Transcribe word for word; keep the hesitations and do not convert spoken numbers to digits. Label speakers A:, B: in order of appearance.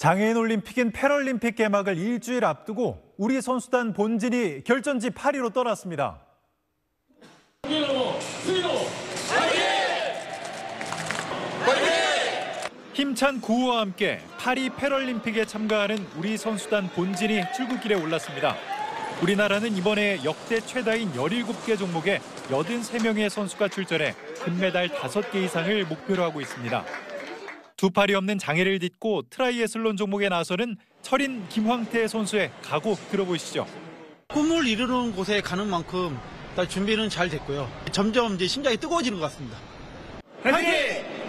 A: 장애인 올림픽인 패럴림픽 개막을 일주일 앞두고 우리 선수단 본진이 결전지 파리로 떠났습니다. 힘찬 구호와 함께 파리 패럴림픽에 참가하는 우리 선수단 본진이 출국길에 올랐습니다. 우리나라는 이번에 역대 최다인 열일곱 개 종목에 여든세 명의 선수가 출전해 금메달 다섯 개 이상을 목표로 하고 있습니다. 두 팔이 없는 장애를 딛고 트라이애슬론 종목에 나서는 철인 김황태 선수의 각오 들어보시죠.
B: 꿈을 이루는 곳에 가는 만큼 준비는 잘 됐고요. 점점 이제 심장이 뜨거워지는 것 같습니다.
A: 화이팅!